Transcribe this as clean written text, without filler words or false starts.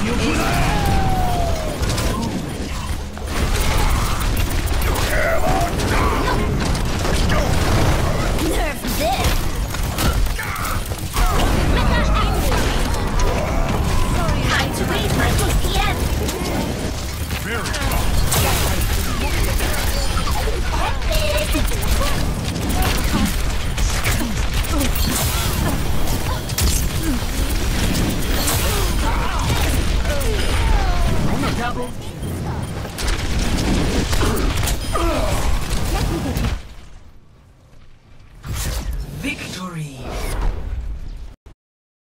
Nerf this! Time to raise my DPM! Very Double